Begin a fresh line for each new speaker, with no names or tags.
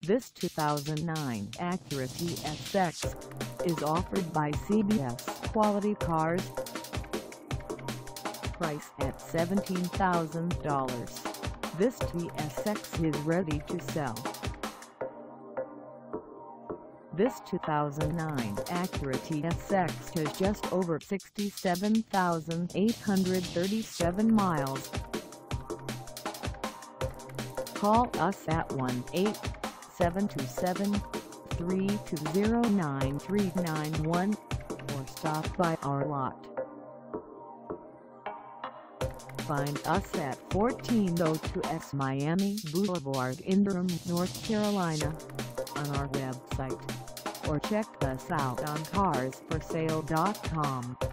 This 2009 Acura TSX is offered by CBS Quality Cars. Price at $17,000. This TSX is ready to sell. This 2009 Acura TSX has just over 67,837 miles. Call us at 1-877-320-9391 or stop by our lot. Find us at 1402 S Miami Boulevard in Durham, North Carolina, on our website, or check us out on carsforsale.com.